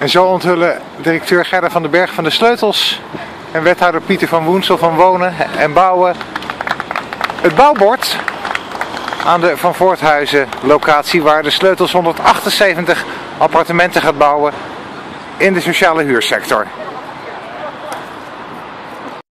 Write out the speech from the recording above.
En zo onthullen directeur Gerda van den Berg van de Sleutels en wethouder Pieter van Woensel van Wonen en Bouwen het bouwbord aan de Van Voorthuizen locatie waar de Sleutels 178 appartementen gaat bouwen in de sociale huursector.